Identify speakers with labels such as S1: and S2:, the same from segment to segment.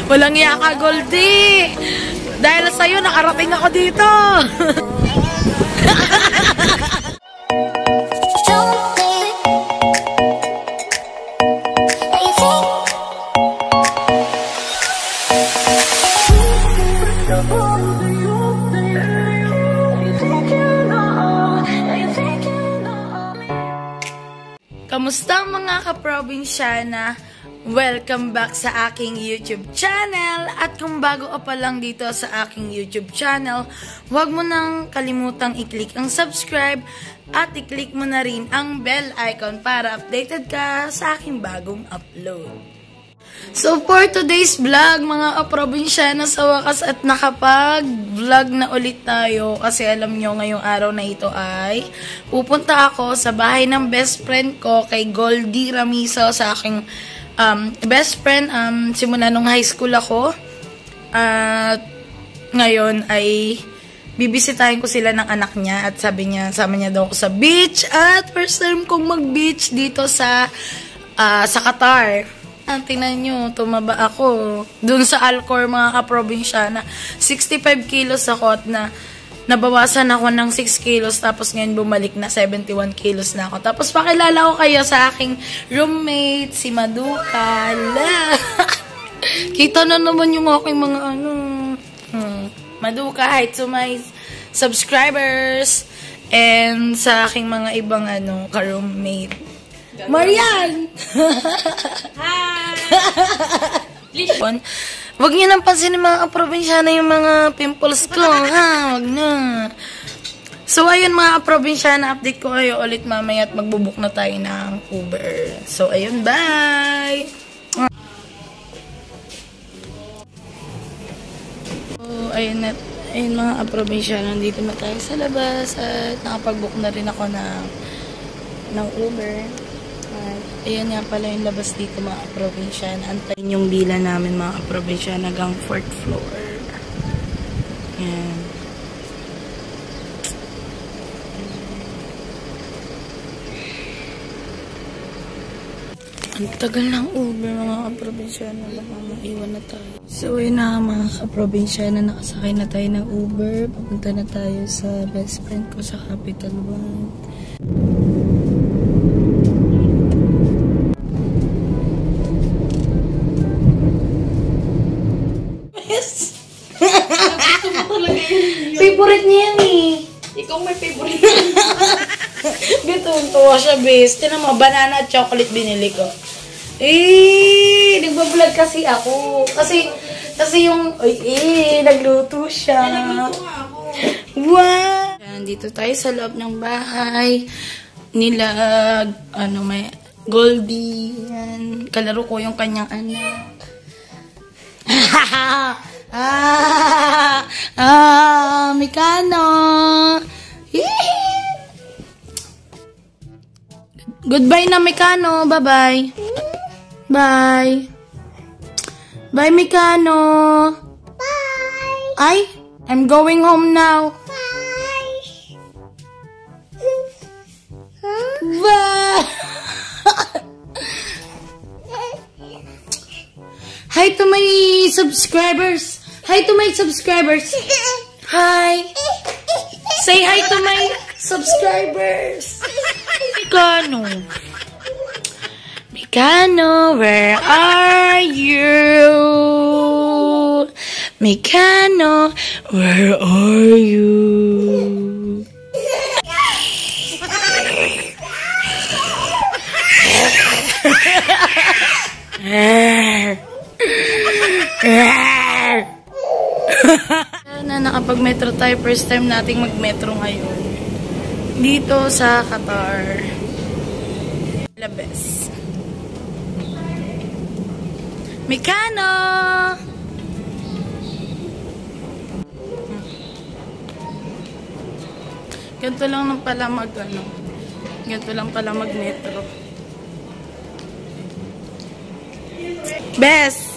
S1: Walang iya ka, Goldie. Dahil sa'yo, nakarating ako dito. Kamusta mga kaprobinsyana? Welcome back sa aking YouTube channel. At kung bago ka pa lang dito sa aking YouTube channel, huwag mo nang kalimutang i-click ang subscribe at i-click mo na rin ang bell icon para updated ka sa aking bagong upload. So for today's vlog, mga kaprobinsyana, sa wakas at nakapag-vlog na ulit tayo kasi alam nyo ngayong araw na ito ay pupunta ako sa bahay ng best friend ko, kay Goldie Ramizo, sa aking best friend simula nung high school ako. At ngayon ay bibisitahin ko sila ng anak niya at sabi niya, sama niya daw ako sa beach at first time kong mag-beach dito sa Qatar. Tingnan nyo, tumaba ako. Dun sa Alcor, mga kaprobinsyana, 65 kilos ako at nabawasan ako ng 6 kilos. Tapos ngayon bumalik na 71 kilos na ako. Tapos pakilala ko kayo sa aking roommate, si Maduka. Kita na naman yung aking mga Maduka, hi to my subscribers. And sa aking mga ibang ka-roommate. Marian! Hi! Wag niyo nang pansinin mga kaprobinsyana yung mga pimples ko, ha? Wag na. So, ayun mga kaprobinsyana, update ko kayo ulit mamaya at magbubook na tayo ng Uber. So, ayun, bye! So, ayun mga kaprobinsyana, nandito na tayo sa labas at nakapag-book na rin ako ng Uber. Ayan nga pala yung labas dito mga kaprobinsyana. Antayin yung bila namin mga kaprobinsyana hanggang 4th floor. Ayan. Ang tagal ng Uber mga kaprobinsyana. Baka maiwan na tayo. So ayun na mga kaprobinsyana. Nakasakay na tayo ng Uber. Papunta na tayo sa best friend ko sa Capital One. Favorite niya yan eh.
S2: Ikaw may favorite.
S1: Tuwa siya, bes. Tinan mo, banana at chocolate binili ko. Nagbablog kasi ako. Kasi yung, nagluto siya.
S2: Nagluto nga ako.
S1: Wow! Nandito tayo sa loob ng bahay. Nila, may Goldie. Yan. Kalaro ko yung kanyang anak. Mikano. Goodbye na, Mikano. Bye-bye. Bye. Bye, Mikano.
S3: Bye.
S1: Ay, I'm going home now.
S3: Bye.
S1: Bye. Hi to my subscribers. Hi to my subscribers. Hi. Say hi to my subscribers. Mikano. Mikano, where are you? Mikano, where are you? Na nakapag-metro tayo. First time nating mag-metro ngayon. Dito sa Qatar. Labes. Mikano! Ganito lang pala ganito lang pala mag-metro. Bes!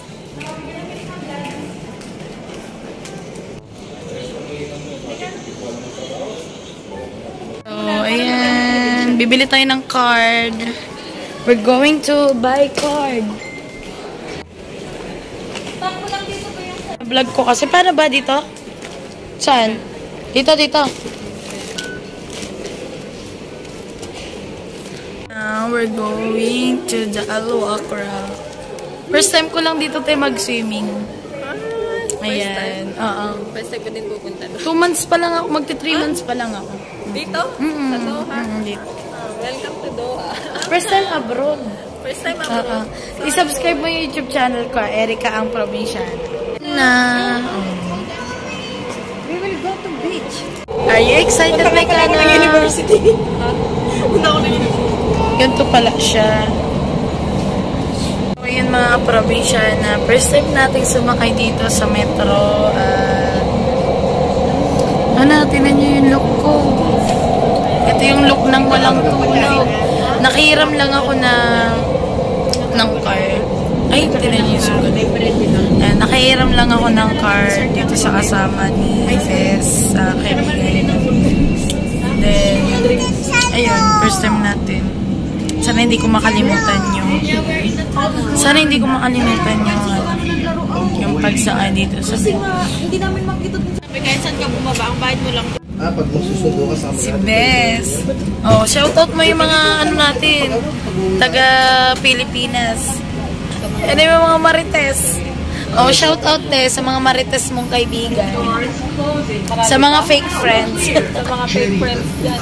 S1: So, ayan. Bibili tayo ng card. We're going to buy card. Vlog ko kasi. Paano ba dito? Saan? Dito. Now we're going to the Alwakra. First time ko lang dito tayo mag-swimming. Ayan. Oo.
S2: First time ko din pupunta doon.
S1: 2 months pa lang ako. Magti 3 months pa lang ako.
S2: Dito? Sa Doha?
S1: Dito.
S2: Welcome to Doha.
S1: First time abroad.
S2: First time ako.
S1: I-subscribe mo yung YouTube channel ko, Erica ang Probinsyana.
S2: We will go to beach.
S1: Are you excited, Mekana?
S2: University. Punta ako ng university.
S1: Ganito pala siya. So, yun mga Probinsyana. First time nating sumakay dito sa metro. Tinan nyo yung look ko. Ito yung look ng walang tulog. Nakihiram lang ako ng car. Ay, tinan nyo yung sugat. Nakihiram lang ako ng car dito sa kasama ni Bes sa kaibigan. Then, ayun, first time natin. Sana hindi ko makalimutan yung pagsakay dito sa
S2: Hindi namin makita dun. Sabi kahit saan ka bumaba, ang bayad mo lang.
S4: Pag magsusundo ka sa
S1: si Bes. Oh, shoutout mo yung mga natin, taga Pilipinas. Ano yung mga Marites? Oh, shoutout sa mga Marites mong kaibigan. Sa mga fake friends.
S2: Sa mga fake friends dyan.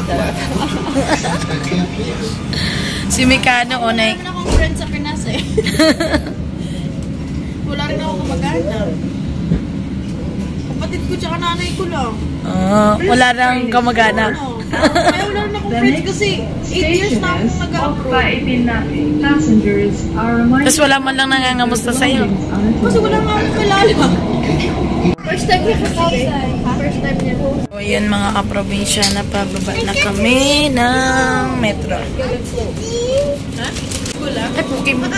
S1: Si Mikano, Onay.
S2: Wala rin akong friends sa Pinas eh. Wala rin ako kamag-anak. Kapatid ko tsaka nanay ko lang.
S1: Wala nang kamag-anak.
S2: Kaya wala rin akong friends kasi 8 years na akong nag-abroad.
S1: Tapos wala man lang nangangamusta sa'yo.
S2: Kasi wala nga akong kilala. First time niya outside. First time niya.
S1: So, yun mga kaprobinsya, pababa na kami ng metro. Ay, puki mo.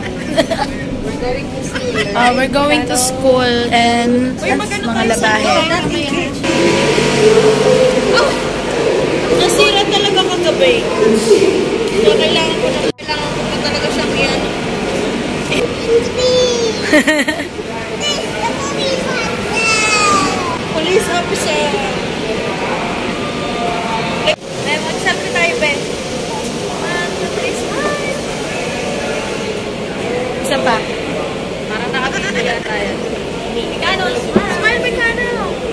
S1: We're going to school and mga labahe.
S2: Nasira talaga kagabi. Kaya kailangan ko talaga siyang yan. Police officer. Mag-selfie tayo, Ben. 1, 2, 3, smile.
S1: Isa pa.
S2: Parang nakapagpila tayo. Mikano, smile, Mikano.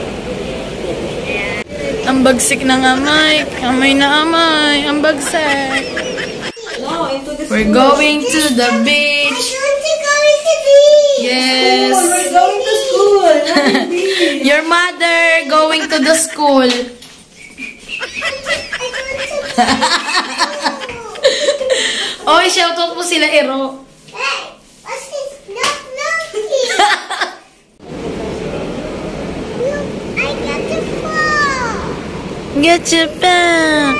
S1: Ang bagsik ng amay. Amay na amay. Ang bagsik. We're going to the beach. Yes.
S3: We're going to school.
S1: Your mother going to the school. Oy, shoutout po sila, Ero.
S3: Hey, what's this? Look, here. Look, I got the ball.
S1: Get your pen.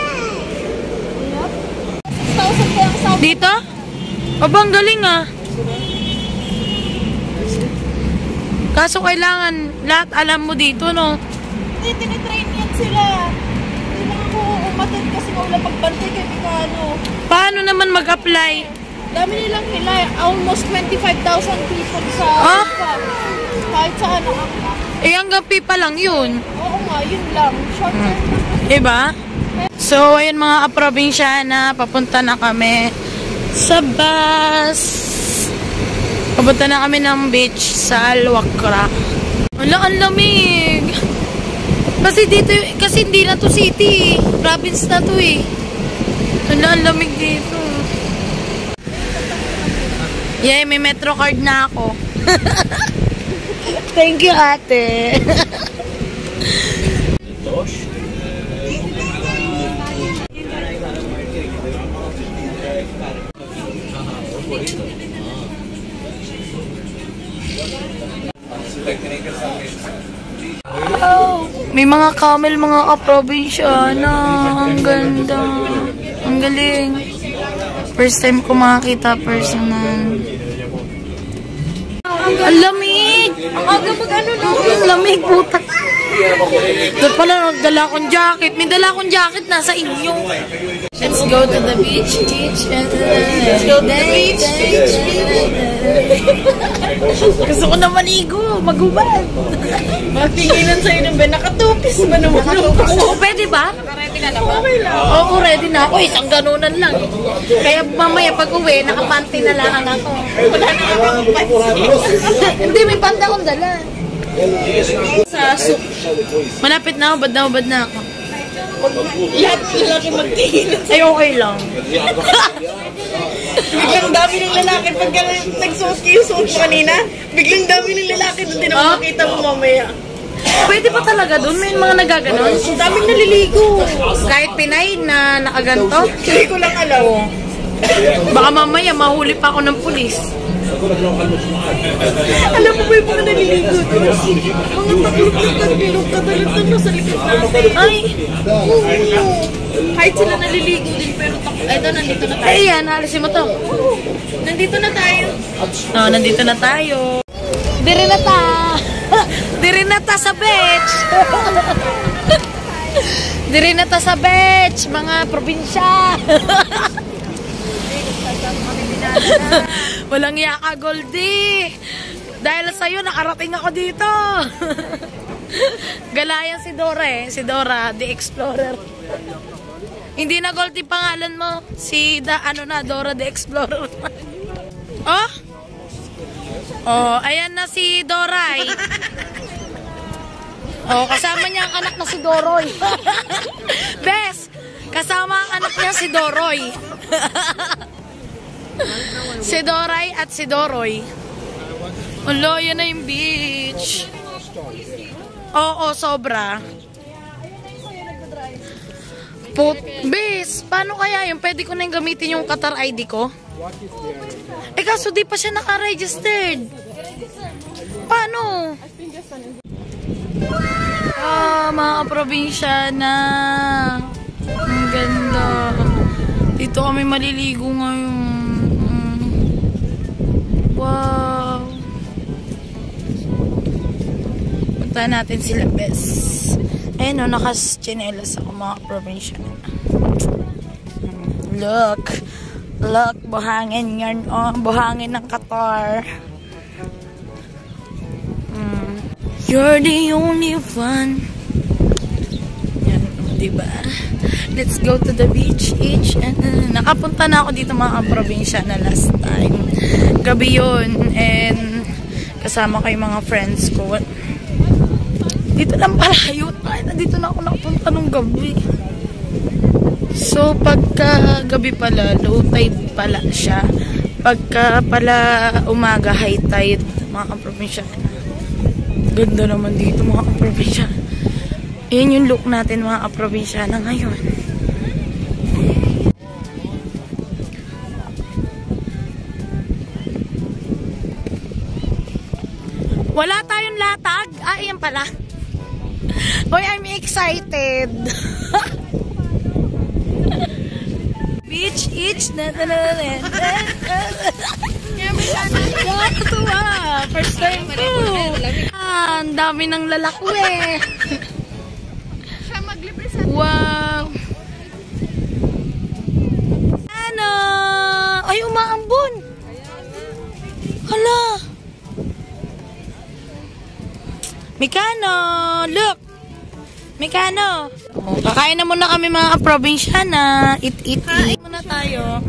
S1: Dito? Abang galing ah. Kaso kailangan lahat alam mo dito, no?
S2: Hindi, tinitrain yan sila. Hindi lang ako umatid kasi wala pagbantay kay Mikano.
S1: Paano naman mag-apply?
S2: Dami nilang hila. Almost 25,000 people sa
S1: Ah?
S2: kahit saan.
S1: Eh, hanggang pipa lang yun.
S2: Oo nga, yun lang. Short term lang.
S1: Diba? So, ayun mga kaprobinsyana, papunta na kami sa bus. Papunta na kami ng beach sa Alwakra. Wala, ang lamig. Kasi dito, kasi hindi na to city. Province na to eh. Wala, ang lamig dito. Yay, may metro card na ako. Thank you, ate. Oh, may mga camel, mga kaprobinsya na. Ang ganda. Ang galing. First time ko makakita personal. Ang lamig!
S2: Ang aga mag ano no?
S1: Ang lamig, puta. Doon pala nagdala akong jacket. May dala akong jacket nasa inyo. Let's go to the beach. Let's go to the beach. Gusto ko na maligo. Magubad.
S2: Matinginan sa'yo ng Ben. Nakatupis ba naman?
S1: Oo, pwede ba?
S2: Ready na naman. Okay lang.
S1: Oo, ready na ako. Isang ganunan lang. Kaya mamaya pag uwi, nakapanty na lang ako.
S2: Wala na akong
S1: Hindi, may panty akong dala.
S2: sa soup.
S1: Malapit na ako. Bad na ako.
S2: Lahat lalaki magtinginan.
S1: Ay, okay lang.
S2: Biglang dami ng lalaki pag nagsuot kayo suot mo kanina. Biglang dami ng lalaki doon din ako makita mo mamaya.
S1: Pwede pa talaga doon? May mga nagaganon?
S2: Ang daming naliligo.
S1: Kahit Pinay na nakaganto?
S2: Hindi ko lang alam.
S1: Baka mamaya mahuli pa ako ng pulis.
S2: Alam mo ba yung mga naliligo doon? Mga tatlong kadalitan na sa likod natin.
S1: Ay!
S2: Kahit sila naliligo din pero eto nandito na tayo.
S1: Ay, yan. Alisin mo to.
S2: Nandito na tayo.
S1: Oh, nandito na tayo. Dire na ta. Dire na ta sa beach. Dire na ta sa beach, mga probinsya. Walang yaka, Goldie. Dahil sa'yo, nakarating ako dito. Galayan si Dora eh. Si Dora, the Explorer. Hindi na Goldie pangalan mo. Si Dora the Explorer. Oh? Oh, ayan na si Doray. Oh, kasama niya ang anak na si Doroy. Bes, kasama ang anak niya si Doroy. Si Doray at si Doroy. Ulo, yan na yung beach. Oo, sobra. Bes, paano kaya yun? Pwede ko na yung gamitin yung Qatar ID ko? Eh kaso di pa siya naka-registered. Paano? Mga probinsya na. Ang ganda. Dito kami maliligo ngayon. Wow. Punta natin sila, bes. Ayun o, nakas-chinelas ako mga probinsya na. Look, buhangin yan. Oh, buhangin ng Qatar. You're the only one. Yan, diba? Let's go to the beach. Nakapunta na ako dito mga probinsya na last time. Gabi yun. And kasama ko yung mga friends ko. Dito lang palayo. Ay, dito na ako nakapunta nung gabi. So, pagka gabi pala, low tide pala siya. Pagka pala umaga, high tide, mga kaprobinsya. Ganda naman dito, mga kaprobinsya. Yan yung look natin, mga kaprobinsya na ngayon. Wala tayong latag. Ah, yan pala. Hoy, I'm excited. Beach, Nakakatuwa. First time ko. Ang dami ng lalakwe. Wow. Ano? Ay, umaambon. Hala. Mikano, look. Mikano. Oh, kakain na muna kami mga probinsyana. Eat muna tayo.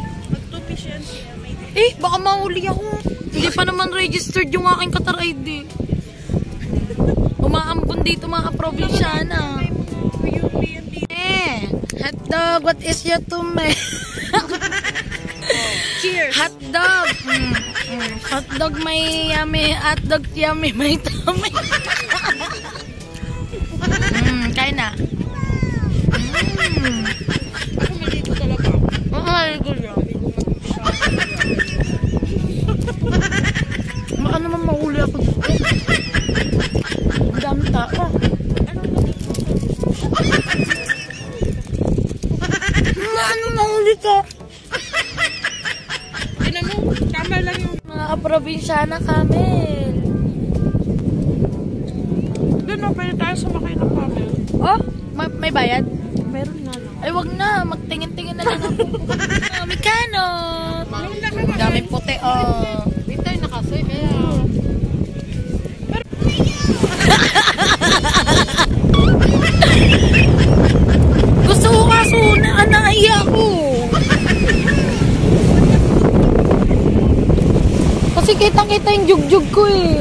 S1: Baka mahuli ako. Hindi pa naman registered yung aking Qatar ID. Umaambon dito mga probinsyana. Hotdog, what is your tume?
S2: Cheers.
S1: Hotdog. Hotdog may yummy. Hotdog yummy may tummy. Kain na.
S2: Maligo talaga.
S1: Maligo lang. Baka naman mahuli ako dito. Ang dami tao. Ano mahuli ka?
S2: Tinan mo, tama lang yung
S1: Mga probinsyana kami.
S2: doon na, pwede tayo sumakay ng camel.
S1: Oh, may bayad?
S2: Meron na.
S1: Ay, wag na. Magtingin-tingin na lang ako. Mikano. Dami puti, oh.
S2: Bintay na kasi, kaya...
S1: Gusto ko kaso na naiya ko. Kasi kitang-kita yung jug-jug ko eh.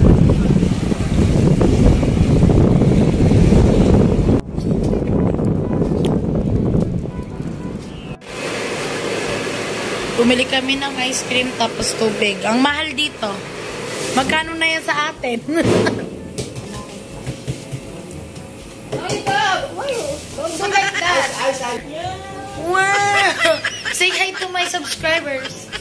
S1: Bumili kami ng ice cream tapos tubig. Ang mahal dito. Magkano na yan sa atin? Don't like that. Wow! Say hi to my subscribers.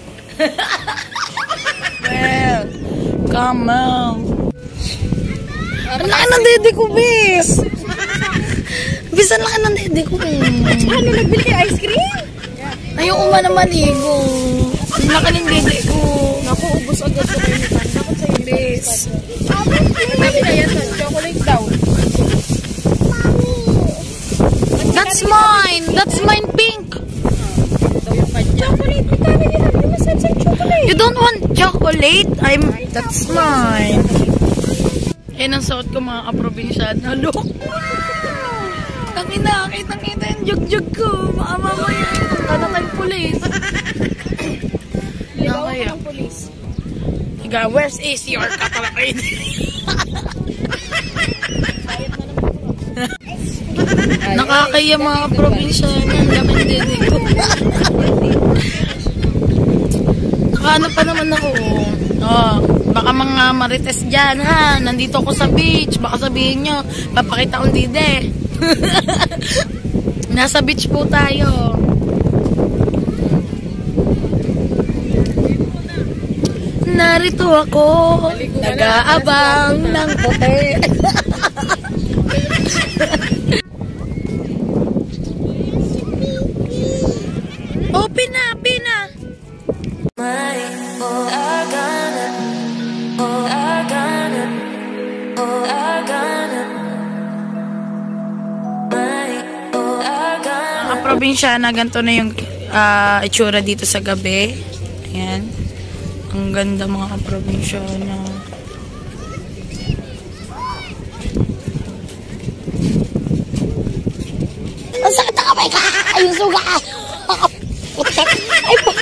S1: Well, come on. Ang laki ng dede ko, bis. Bis, ang laki ng dede ko.
S2: Ano, nagbili kayo ice cream?
S1: Ayoko man na maligo. Ang laki ng dede ko.
S2: Naku, ubos agad ko kayo nitan. Dapat sa'yo,
S1: Bis.
S2: Sabi na yan, chocolate daw.
S1: That's mine. That's mine pink.
S2: Chocolate, pitabi niya. Hindi masarap sa'yo chocolate.
S1: You don't want chocolate? That's mine. Eh, ang suot ko mga kaprobinsyano. Look. Tangina, kitang-kita yung jug-jug ko. Baka mamaya itong tanatay pulis.
S2: Ligawan ng polis.
S1: Higa, where's is your kapatid? Nakakaya mga probinsyano. Ang laman din ko. Nakaano pa naman ako. Oh, baka mga marites dyan ha. Nandito ako sa beach. Baka sabihin nyo, papakita kong dide. Nasa beach po tayo. Narito ako, nag-aabang ng puti. Oh, pina. Mga probinsyana, ganito na yung itsura dito sa gabi. Ayan. Ang ganda mga probinsyana. Ang sakit na kamay ka! Ayun, suga ka! Ay, pa!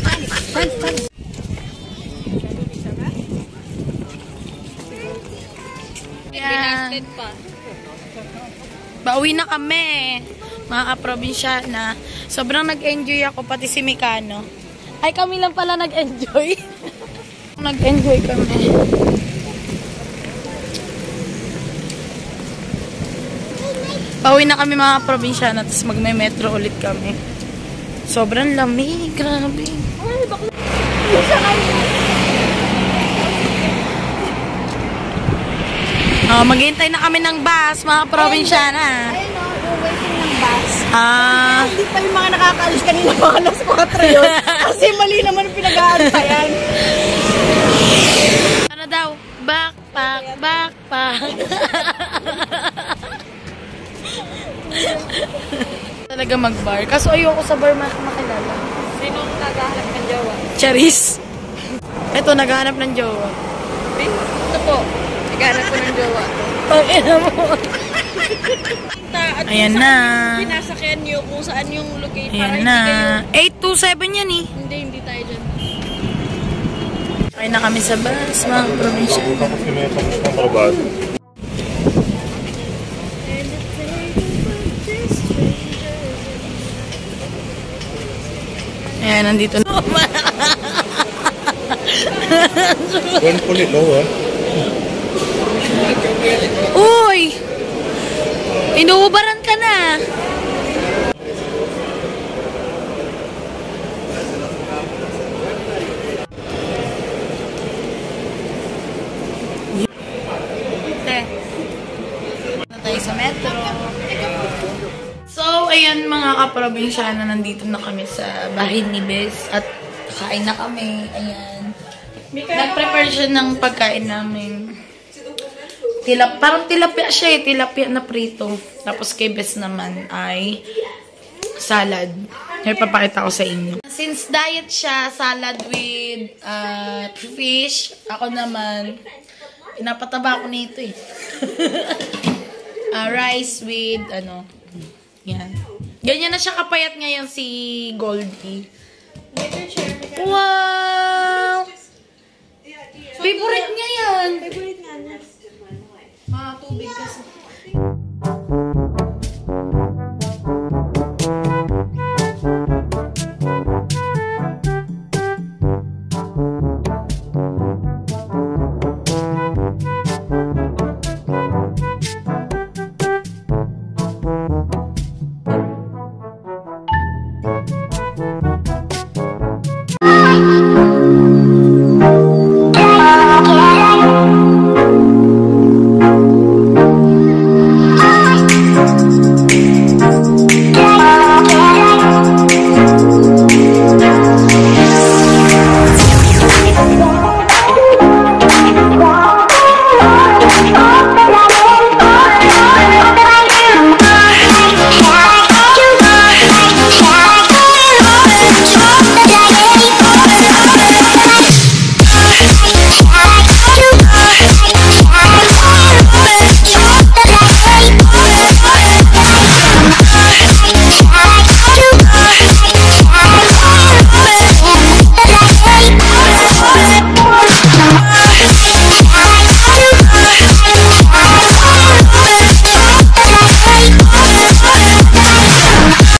S2: Binasted pa.
S1: Bauwi na kami, mga kaprobinsyana. Sobrang nag-enjoy ako, pati si Mikano. Ay, kami lang pala nag-enjoy. Nag-enjoy kami. Pauwi na kami mga probinsyana, tapos magme-metro ulit kami. Sobrang lamig, grabe. Oh, maghihintay na kami ng bus, mga probinsyana.
S2: Ayun o, yung waiting ng bus.
S1: Hindi
S2: pa yung mga nakakaalis kanina mga alas 4 yun. Kasi mali naman ang pinag-aantayan.
S1: Ano daw? Backpack. Talaga mag-bar. Kaso ayoko sa bar makilala.
S2: Sinong naghahanap ng jowa?
S1: Charis. Ito, naghahanap ng jowa.
S2: Ito po. Naghahanap ko ng jowa.
S1: Pag-ina mo. Ayan na.
S2: Pinasakyan nyo kung saan yung location.
S1: Ayan na. 827 yan eh.
S2: Hindi tayo dyan.
S1: Kaya na kami sa bus, mga probinsya.
S4: Tapos kami ng trabaho.
S1: Ayan, nandito na.
S4: One pulit low ah.
S1: Uy! Inuubaran ka na. Tayo sa metro. So, ayan mga kaprobinsyana, nandito na kami sa bahay ni Bes at kain na kami. Ayan. Nag-prepare siya ng pagkain namin. parang tilapia siya eh. Tilapia na prito. Tapos kay Bes naman ay salad. Ngayon papakita ko sa inyo. Since diet siya, salad with fish. Ako naman, pinapataba ko nito eh. Rice with yan. Ganyan na siya kapayat ngayon si Goldie. Wow! Favorite niya yan.